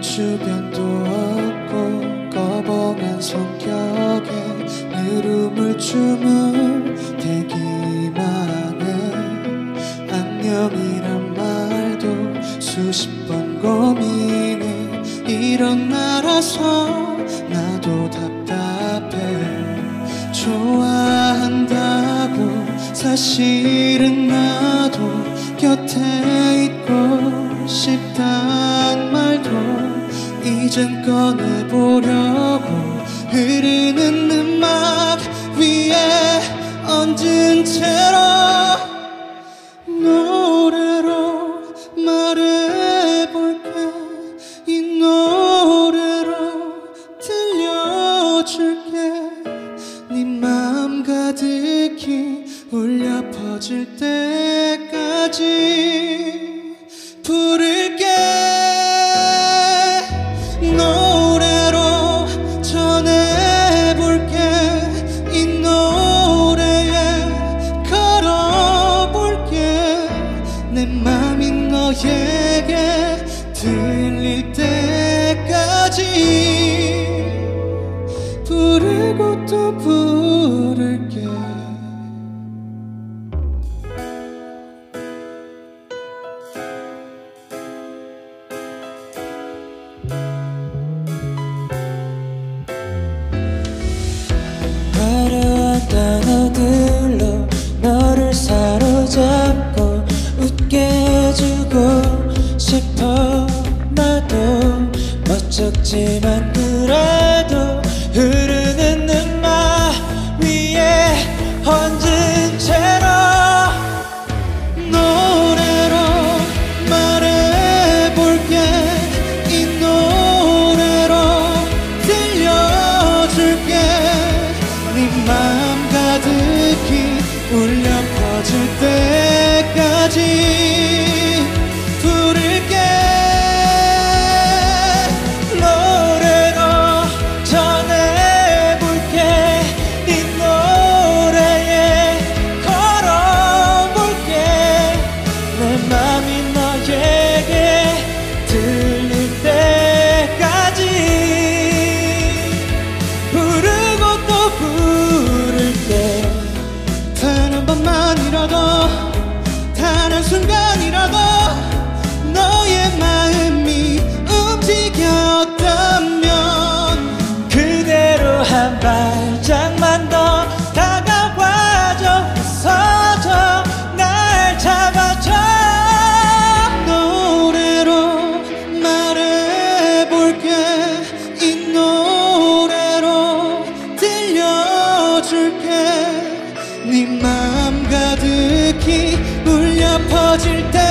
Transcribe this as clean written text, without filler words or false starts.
주변도 없고 꺼벙한 성격에 느름을 주무대기만 해. 안녕이란 말도 수십 번 고민해. 이런 나라서 나도 답답해. 좋아한다고 사실은 나도 곁에 있고 싶단 말도 이젠 꺼내보려고 흐르는 음악 위에 얹은 채로 노래로 말해볼게. 이 노래로 들려줄게. 네 맘 가득히 울려 퍼질 때까지 부를게. 노래로 전해볼게. 이 노래에 걸어볼게. 내 맘이 너에게 들릴 때까지 부르고 또 부를게. 화려한 단어들로 너를 사로잡고 웃게 해주고 싶어. 나도 멋쩍지만 그래도 흐르는 음악 위에 얹은 채로 노래로 말해볼게. 이 노래로 들려줄게. 네 맘 가득히 울려 퍼질 때까지 부를게. 노래로 전해볼게. 이 노래에 걸어볼게. 내 맘이 너에게 들릴 때까지 부르고 또 부를게. 단 한 번만이라도 단 한순간이라도 너의 마음이 움직였다면 그대로 한 발짝만 더 다가와줘. 서서 날 잡아줘. 노래로 말해볼게. 이 노래로 들려줄게. 네 맘 가득히 울려 퍼질 때